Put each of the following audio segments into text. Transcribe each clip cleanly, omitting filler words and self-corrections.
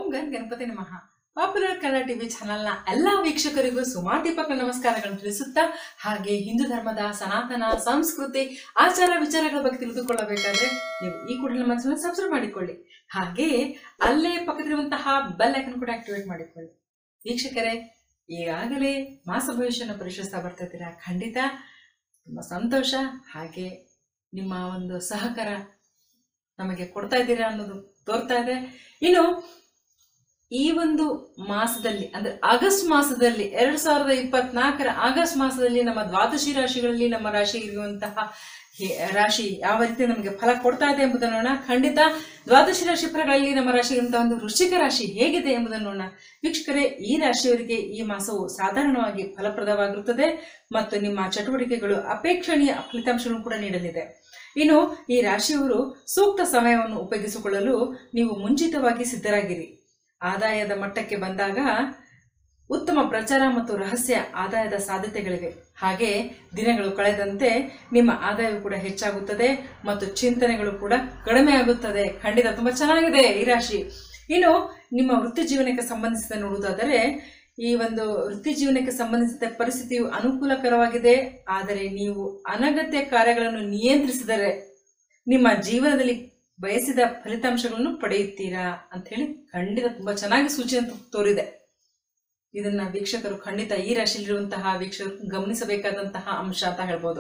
Gun Ganapati ನಮಃ. Popular Kannada TV ಚಾನೆಲ್ನ ಎಲ್ಲ ವೀಕ್ಷಕರಿಗೂ ಸುಮಾದೀಪಕ ನಮಸ್ಕಾರಗಳನ್ನು ತಿಳಿಸುತ್ತಾ, ಹಾಗೆ ಹಿಂದೂ ಧರ್ಮದ ಸನಾತನ ಸಂಸ್ಕೃತಿ ಆಚಾರ ವಿಚಾರಗಳ ಬಗ್ಗೆ ತಿಳಿದುಕೊಳ್ಳಬೇಕಾದ್ರೆ ನೀವು ಈ ಕೂಡಲೇ ನಮ್ಮ ಚಾನೆಲ್ ಸಬ್ಸ್ಕ್ರೈಬ್ ಮಾಡಿಕೊಳ್ಳಿ. ಹಾಗೆ ಅಲ್ಲೇ ಪಕ್ಕದಲ್ಲಿರುವಂತಹ ಬೆಲ್ ಐಕನ್ ಕೂಡ ಆಕ್ಟಿವೇಟ್ ಮಾಡಿಕೊಳ್ಳಿ. ವೀಕ್ಷಕರೇ, ಈಗಾಗಲೇ ಮಾಸ ಭವಿಷ್ಯನ ಪರಿಶೀಲಿಸ್ತಾ ಬರ್ತಾ ಇದ್ದೀರಾ. ಖಂಡಿತ ತುಂಬ ಸಂತೋಷ. ಹಾಗೆ ನಿಮ್ಮ ಒಂದು ಸಹಕಾರ ನಮಗೆ ಕೊಡ್ತಾ ಇದ್ದೀರಾ ಅನ್ನೋದು ತೋರ್ತಾ ಇದೆ. ಇನ್ನು ಈ ಒಂದು ಮಾಸದಲ್ಲಿ ಅಂದ್ರೆ ಆಗಸ್ಟ್ ಮಾಸದಲ್ಲಿ 2024 ಆಗಸ್ಟ್ ಮಾಸದಲ್ಲಿ ನಮ್ಮ ದ್ವಾದಶಿ ರಾಶಿಗಳಲ್ಲಿ ನಮ್ಮ ರಾಶಿ ಇರುವಂತಹ ರಾಶಿ ಯಾವ ರೀತಿ ನಮಗೆ ಫಲ ಕೊಡ್ತಾ ಇದೆ ಎಂಬುದನ್ನು ನೋಡೋಣ. ಖಂಡಿತ ದ್ವಾದಶಿ ರಾಶಿ ಫಲಗಳಲ್ಲಿ ನಮ್ಮ ರಾಶಿ ಇರುವಂತಹ ಒಂದು ವೃಶ್ಚಿಕ ರಾಶಿ ಹೇಗಿದೆ ಎಂಬುದನ್ನು ನೋಡೋಣ. ವೀಕ್ಷಕರೇ, ಈ ರಾಶಿಯವರಿಗೆ ಈ ಮಾಸವು ಸಾಧಾರಣವಾಗಿ ಫಲಪ್ರದವಾಗಿರುತ್ತದೆ ಮತ್ತು ನಿಮ್ಮ ಚಟುವಟಿಕೆಗಳು ಅಪೇಕ್ಷಣೀಯ ಫಲಿತಾಂಶಗಳನ್ನು ಕೂಡ ನೀಡಲಿದೆ. ಇನ್ನು ಈ ರಾಶಿಯವರು ಸೂಕ್ತ ಸಮಯವನ್ನು ಉಪಯೋಗಿಸಿಕೊಳ್ಳಲು ನೀವು ಮುಂಚಿತವಾಗಿ ಸಿದ್ಧರಾಗಿರಿ. ಆದಾಯದ ಮಟ್ಟಕ್ಕೆ ಬಂದಾಗ ಉತ್ತಮ ಪ್ರಚಾರ ಮತ್ತು ರಹಸ್ಯ ಆದಾಯದ ಸಾಧ್ಯತೆಗಳಿವೆ. ಹಾಗೆ ದಿನಗಳು ಕಳೆದಂತೆ ನಿಮ್ಮ ಆದಾಯವು ಕೂಡ ಹೆಚ್ಚಾಗುತ್ತದೆ ಮತ್ತು ಚಿಂತನೆಗಳು ಕೂಡ ಕಡಿಮೆ ಆಗುತ್ತದೆ. ಖಂಡಿತ ತುಂಬಾ ಚೆನ್ನಾಗಿದೆ ಈ ರಾಶಿ. ಇನ್ನು ನಿಮ್ಮ ವೃತ್ತಿ ಜೀವನಕ್ಕೆ ಸಂಬಂಧಿಸಿದ ನೋಡುವುದಾದರೆ, ಈ ಒಂದು ವೃತ್ತಿ ಜೀವನಕ್ಕೆ ಸಂಬಂಧಿಸಿದ ಪರಿಸ್ಥಿತಿಯು ಅನುಕೂಲಕರವಾಗಿದೆ. ಆದರೆ ನೀವು ಅನಗತ್ಯ ಕಾರ್ಯಗಳನ್ನು ನಿಯಂತ್ರಿಸಿದರೆ ನಿಮ್ಮ ಜೀವನದಲ್ಲಿ ಬಯಸಿದ ಫಲಿತಾಂಶಗಳನ್ನು ಪಡೆಯುತ್ತೀರಾ ಅಂತ ಹೇಳಿ ಖಂಡಿತ ತುಂಬಾ ಚೆನ್ನಾಗಿ ಸೂಚನೆ ತೋರಿದೆ. ಇದನ್ನ ವೀಕ್ಷಕರು ಖಂಡಿತ ಈ ರಾಶಿಯಲ್ಲಿರುವಂತಹ ವೀಕ್ಷಕರು ಗಮನಿಸಬೇಕಾದಂತಹ ಅಂಶ ಅಂತ ಹೇಳ್ಬೋದು.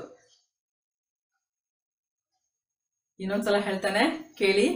ಇನ್ನೊಂದ್ಸಲ ಹೇಳ್ತಾನೆ ಕೇಳಿ.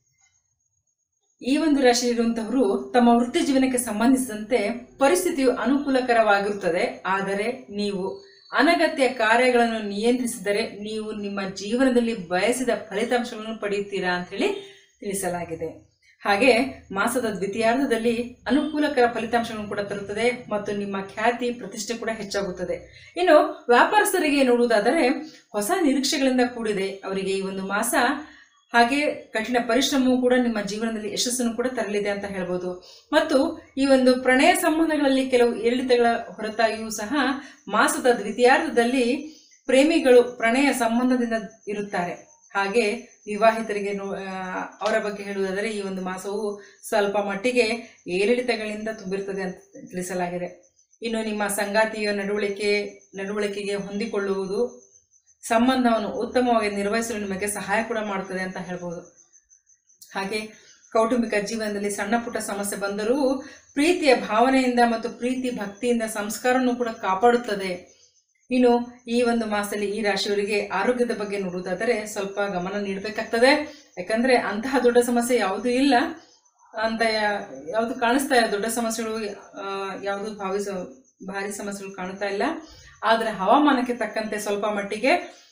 ಈ ಒಂದು ರಾಶಿಯಲ್ಲಿರುವಂತವರು ತಮ್ಮ ವೃತ್ತಿ ಜೀವನಕ್ಕೆ ಸಂಬಂಧಿಸಿದಂತೆ ಪರಿಸ್ಥಿತಿಯು ಅನುಕೂಲಕರವಾಗಿರುತ್ತದೆ. ಆದರೆ ನೀವು ಅನಗತ್ಯ ಕಾರ್ಯಗಳನ್ನು ನಿಯಂತ್ರಿಸಿದರೆ ನೀವು ನಿಮ್ಮ ಜೀವನದಲ್ಲಿ ಬಯಸಿದ ಫಲಿತಾಂಶಗಳನ್ನು ಪಡೆಯುತ್ತೀರಾ ಅಂತ ಹೇಳಿ ತಿಳಿಸಲಾಗಿದೆ. ಹಾಗೆ ಮಾಸದ ದ್ವಿತೀಯಾರ್ಧದಲ್ಲಿ ಅನುಕೂಲಕರ ಫಲಿತಾಂಶಗಳನ್ನು ಕೂಡ ತರುತ್ತದೆ ಮತ್ತು ನಿಮ್ಮ ಖ್ಯಾತಿ ಪ್ರತಿಷ್ಠೆ ಕೂಡ ಹೆಚ್ಚಾಗುತ್ತದೆ. ಇನ್ನು ವ್ಯಾಪಾರಸ್ಥರಿಗೆ ನೋಡುವುದಾದರೆ, ಹೊಸ ನಿರೀಕ್ಷೆಗಳಿಂದ ಕೂಡಿದೆ ಅವರಿಗೆ ಈ ಒಂದು ಮಾಸ. ಹಾಗೆ ಕಠಿಣ ಪರಿಶ್ರಮವು ಕೂಡ ನಿಮ್ಮ ಜೀವನದಲ್ಲಿ ಯಶಸ್ಸನ್ನು ಕೂಡ ತರಲಿದೆ ಅಂತ ಹೇಳ್ಬೋದು. ಮತ್ತು ಈ ಒಂದು ಪ್ರಣಯ ಸಂಬಂಧಗಳಲ್ಲಿ ಕೆಲವು ಏರಿಳಿತಗಳ ಹೊರತಾಗಿಯೂ ಸಹ ಮಾಸದ ದ್ವಿತೀಯಾರ್ಧದಲ್ಲಿ ಪ್ರೇಮಿಗಳು ಪ್ರಣಯ ಸಂಬಂಧದಿಂದ ಇರುತ್ತಾರೆ. ಹಾಗೆ ವಿವಾಹಿತರಿಗೆ ಅವರ ಬಗ್ಗೆ ಹೇಳುವುದಾದರೆ, ಈ ಒಂದು ಮಾಸವು ಸ್ವಲ್ಪ ಮಟ್ಟಿಗೆ ಏರಿಳಿತಗಳಿಂದ ತುಂಬಿರುತ್ತದೆ ಅಂತ ತಿಳಿಸಲಾಗಿದೆ. ಇನ್ನು ನಿಮ್ಮ ಸಂಗಾತಿಯ ನಡವಳಿಕೆಗೆ ಹೊಂದಿಕೊಳ್ಳುವುದು ಸಂಬಂಧವನ್ನು ಉತ್ತಮವಾಗಿ ನಿರ್ವಹಿಸಲು ನಿಮಗೆ ಸಹಾಯ ಕೂಡ ಮಾಡುತ್ತದೆ ಅಂತ ಹೇಳ್ಬೋದು. ಹಾಗೆ ಕೌಟುಂಬಿಕ ಜೀವನದಲ್ಲಿ ಸಣ್ಣ ಪುಟ್ಟ ಸಮಸ್ಯೆ ಬಂದರೂ ಪ್ರೀತಿಯ ಭಾವನೆಯಿಂದ ಮತ್ತು ಪ್ರೀತಿ ಭಕ್ತಿಯಿಂದ ಸಂಸ್ಕಾರವನ್ನು ಕೂಡ ಕಾಪಾಡುತ್ತದೆ. ಇನ್ನು ಈ ಒಂದು ಮಾಸದಲ್ಲಿ ಈ ರಾಶಿಯವರಿಗೆ ಆರೋಗ್ಯದ ಬಗ್ಗೆ ನೋಡುವುದಾದರೆ ಸ್ವಲ್ಪ ಗಮನ ನೀಡಬೇಕಾಗ್ತದೆ. ಯಾಕಂದ್ರೆ ಅಂತಹ ದೊಡ್ಡ ಸಮಸ್ಯೆ ಯಾವುದೂ ಇಲ್ಲ ಅಂತ ಯಾವುದು ಕಾಣಿಸ್ತಾ ಇಲ್ಲ. ದೊಡ್ಡ ಸಮಸ್ಯೆಗಳು ಯಾವುದು ಭಾರಿ ಸಮಸ್ಯೆಗಳು ಕಾಣ್ತಾ ಇಲ್ಲ. ಆದರೆ ಹವಾಮಾನಕ್ಕೆ ತಕ್ಕಂತೆ ಸ್ವಲ್ಪ ಮಟ್ಟಿಗೆ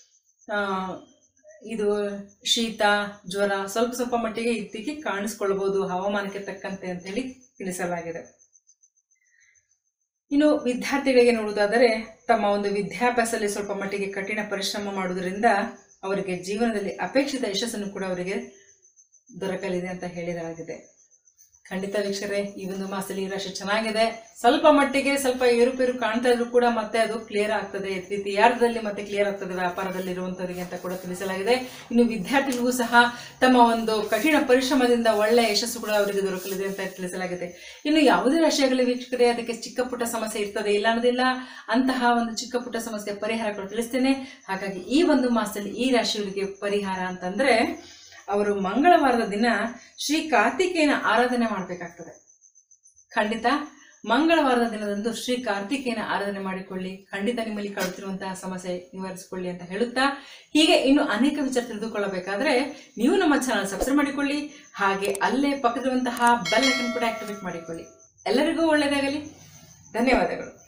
ಇದು ಶೀತ ಜ್ವರ ಸ್ವಲ್ಪ ಮಟ್ಟಿಗೆ ಇತ್ತೀಚೆಗೆ ಕಾಣಿಸ್ಕೊಳ್ಬಹುದು ಹವಾಮಾನಕ್ಕೆ ತಕ್ಕಂತೆ ಅಂತ ಹೇಳಿ ತಿಳಿಸಲಾಗಿದೆ. ಇನ್ನು ವಿದ್ಯಾರ್ಥಿಗಳಿಗೆ ನೋಡುವುದಾದರೆ, ತಮ್ಮ ಒಂದು ವಿದ್ಯಾಭ್ಯಾಸದಲ್ಲಿ ಸ್ವಲ್ಪ ಮಟ್ಟಿಗೆ ಕಠಿಣ ಪರಿಶ್ರಮ ಮಾಡುವುದರಿಂದ ಅವರಿಗೆ ಜೀವನದಲ್ಲಿ ಅಪೇಕ್ಷಿತ ಯಶಸ್ಸನ್ನು ಕೂಡ ಅವರಿಗೆ ದೊರಕಲಿದೆ ಅಂತ ಹೇಳಿದಾಗಿದೆ. ಖಂಡಿತ ವೀಕ್ಷಕರೇ, ಈ ಒಂದು ಮಾಸದಲ್ಲಿ ಈ ರಾಶಿ ಚೆನ್ನಾಗಿದೆ. ಸ್ವಲ್ಪ ಮಟ್ಟಿಗೆ ಸ್ವಲ್ಪ ಏರುಪೇರು ಕಾಣ್ತಾ ಇದ್ರು ಕೂಡ ಮತ್ತೆ ಅದು ಕ್ಲಿಯರ್ ಆಗ್ತದೆ. ದ್ವಿತೀಯಾರ್ಧದಲ್ಲಿ ಮತ್ತೆ ಕ್ಲಿಯರ್ ಆಗ್ತದೆ ವ್ಯಾಪಾರದಲ್ಲಿ ಇರುವಂತವರಿಗೆ ಅಂತ ಕೂಡ ತಿಳಿಸಲಾಗಿದೆ. ಇನ್ನು ವಿದ್ಯಾರ್ಥಿಗಳಿಗೂ ಸಹ ತಮ್ಮ ಒಂದು ಕಠಿಣ ಪರಿಶ್ರಮದಿಂದ ಒಳ್ಳೆಯ ಯಶಸ್ಸು ಕೂಡ ಅವರಿಗೆ ದೊರಕಲಿದೆ ಅಂತ ತಿಳಿಸಲಾಗಿದೆ. ಇನ್ನು ಯಾವುದೇ ರಾಶಿಯಾಗಲಿ ವೀಕ್ಷಕರೇ, ಅದಕ್ಕೆ ಚಿಕ್ಕ ಪುಟ್ಟ ಸಮಸ್ಯೆ ಇರ್ತದೆ, ಇಲ್ಲ ಅನ್ನೋದಿಲ್ಲ. ಅಂತಹ ಒಂದು ಚಿಕ್ಕ ಪುಟ್ಟ ಸಮಸ್ಯೆ ಪರಿಹಾರ ಕೂಡ ತಿಳಿಸ್ತೇನೆ. ಹಾಗಾಗಿ ಈ ಒಂದು ಮಾಸದಲ್ಲಿ ಈ ರಾಶಿಯವರಿಗೆ ಪರಿಹಾರ ಅಂತಂದ್ರೆ, ಅವರು ಮಂಗಳವಾರದ ದಿನ ಶ್ರೀ ಕಾರ್ತಿಕೇಯನ ಆರಾಧನೆ ಮಾಡಬೇಕಾಗ್ತದೆ. ಖಂಡಿತ ಮಂಗಳವಾರದ ದಿನದಂದು ಶ್ರೀ ಕಾರ್ತಿಕೇಯನ ಆರಾಧನೆ ಮಾಡಿಕೊಳ್ಳಿ. ಖಂಡಿತ ನಿಮ್ಮಲ್ಲಿ ಕಾಡುತ್ತಿರುವಂತಹ ಸಮಸ್ಯೆ ನಿವಾರಿಸಿಕೊಳ್ಳಿ ಅಂತ ಹೇಳುತ್ತಾ, ಹೀಗೆ ಇನ್ನು ಅನೇಕ ವಿಚಾರ ತಿಳಿದುಕೊಳ್ಳಬೇಕಾದ್ರೆ ನೀವು ನಮ್ಮ ಚಾನಲ್ ಸಬ್ಸ್ಕ್ರೈಬ್ ಮಾಡಿಕೊಳ್ಳಿ. ಹಾಗೆ ಅಲ್ಲೇ ಪಕ್ಕದಿರುವಂತಹ ಬೆಲ್ ಐಕನ್ ಕೂಡ ಆಕ್ಟಿವೇಟ್ ಮಾಡಿಕೊಳ್ಳಿ. ಎಲ್ಲರಿಗೂ ಒಳ್ಳೆಯದಾಗಲಿ. ಧನ್ಯವಾದಗಳು.